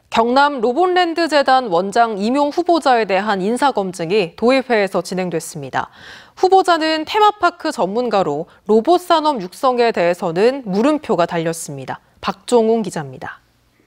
경남 로봇랜드 재단 원장 임용 후보자에 대한 인사검증이 도의회에서 진행됐습니다. 후보자는 테마파크 전문가로 로봇 산업 육성에 대해서는 물음표가 달렸습니다. 박종웅 기자입니다.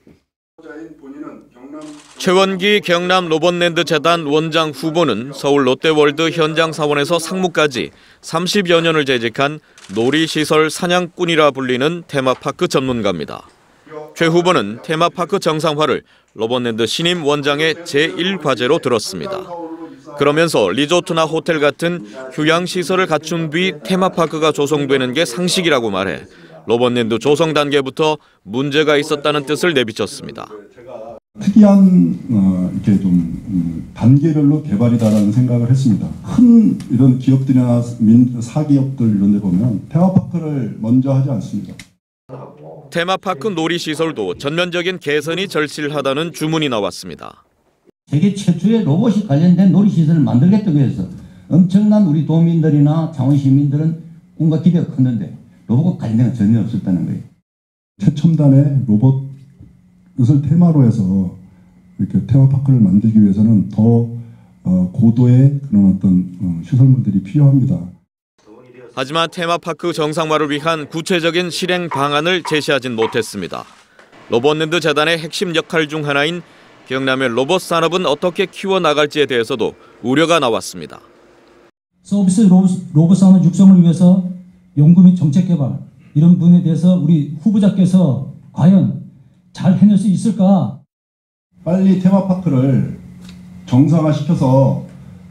최원기 경남 로봇랜드 재단 원장 후보는 서울 롯데월드 현장 사원에서 상무까지 30여 년을 재직한 놀이시설 사냥꾼이라 불리는 테마파크 전문가입니다. 최 후보는 테마파크 정상화를 로봇랜드 신임 원장의 제1과제로 들었습니다. 그러면서 리조트나 호텔 같은 휴양시설을 갖춘 뒤 테마파크가 조성되는 게 상식이라고 말해 로봇랜드 조성 단계부터 문제가 있었다는 뜻을 내비쳤습니다. 특이한 이렇게 좀 단계별로 개발이다라는 생각을 했습니다. 큰 이런 기업들이나 사기업들 이런 데 보면 테마파크를 먼저 하지 않습니다. 테마파크 놀이시설도 전면적인 개선이 절실하다는 주문이 나왔습니다. 세계 최초의 로봇이 관련된 놀이시설을 만들겠다고 해서 엄청난 우리 도민들이나 창원 시민들은 꿈과 기대가 컸는데 로봇과 관련된 건 전혀 없었다는 거예요. 최첨단의 로봇을 테마로 해서 이렇게 테마파크를 만들기 위해서는 더 고도의 그런 어떤 시설물들이 필요합니다. 하지만 테마파크 정상화를 위한 구체적인 실행 방안을 제시하진 못했습니다. 로봇랜드 재단의 핵심 역할 중 하나인 경남의 로봇 산업은 어떻게 키워나갈지에 대해서도 우려가 나왔습니다. 서비스 로봇 산업 육성을 위해서 연구 및 정책 개발 이런 부분에 대해서 우리 후보자께서 과연 잘 해낼 수 있을까? 빨리 테마파크를 정상화시켜서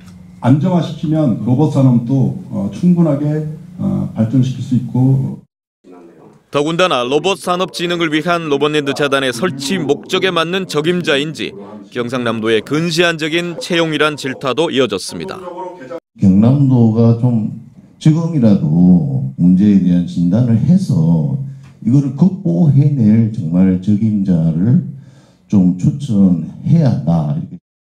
안정화시키면 로봇 산업도 충분하게 발전시킬 수 있고. 더군다나 로봇 산업 진흥을 위한 로봇랜드 재단의 설치 목적에 맞는 적임자인지 경상남도의 근시안적인 채용이란 질타도 이어졌습니다. 경남도가 좀 지금이라도 문제에 대한 진단을 해서 이거를 극복해낼 정말 적임자를 좀 추천해야 한다.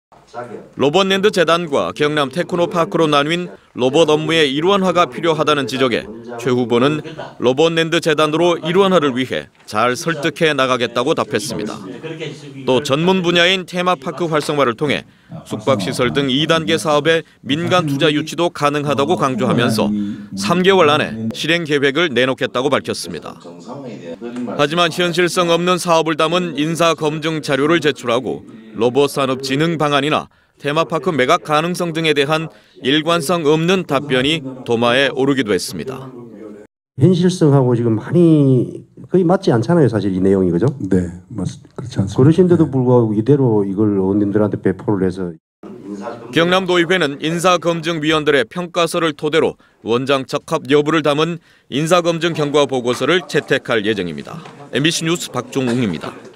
로봇랜드 재단과 경남 테크노파크로 나뉜 로봇 업무의 일원화가 필요하다는 지적에 최 후보는 로봇랜드 재단으로 일원화를 위해 잘 설득해 나가겠다고 답했습니다. 또 전문 분야인 테마파크 활성화를 통해 숙박시설 등 2단계 사업의 민간 투자 유치도 가능하다고 강조하면서 3개월 안에 실행 계획을 내놓겠다고 밝혔습니다. 하지만 현실성 없는 사업을 담은 인사검증 자료를 제출하고 로봇 산업 진흥 방안이나 테마파크 매각 가능성 등에 대한 일관성 없는 답변이 도마에 오르기도 했습니다. 현실성하고 지금 많이 거의 맞지 않잖아요, 사실 이 내용이, 그죠? 네, 그렇지 않습니다. 그러신데도 불구하고 이대로 이걸 의원님들한테 배포를 해서. 경남도의회는 인사검증위원들의 평가서를 토대로 원장 적합 여부를 담은 인사검증 경과 보고서를 채택할 예정입니다. MBC 뉴스 박종웅입니다.